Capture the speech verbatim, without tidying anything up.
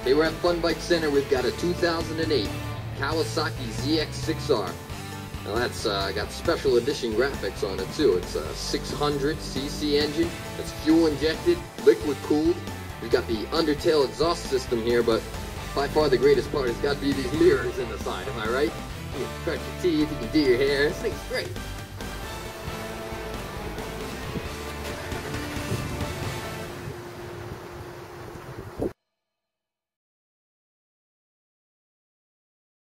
Here we're at Fun Bike Center. We've got a two thousand eight Kawasaki Z X six R. Now that's uh, got special edition graphics on it too. It's a six hundred c c engine. It's fuel injected, liquid cooled. We've got the Undertale exhaust system here, but by far the greatest part has got to be these mirrors in the side. Am I right? You can brush your teeth, you can do your hair. This thing's great.